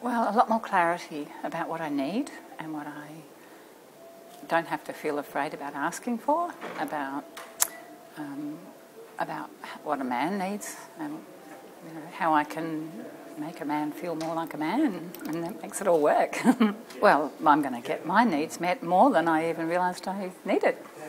Well, a lot more clarity about what I need and what I don't have to feel afraid about asking for, about what a man needs, and how I can make a man feel more like a man, and that makes it all work. Well, I'm going to get my needs met more than I even realised I needed.